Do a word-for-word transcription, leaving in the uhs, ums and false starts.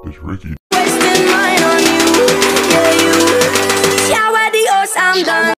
It's Ricky. Wasting mine on you, yeah, you. Ciao, adios, I'm done.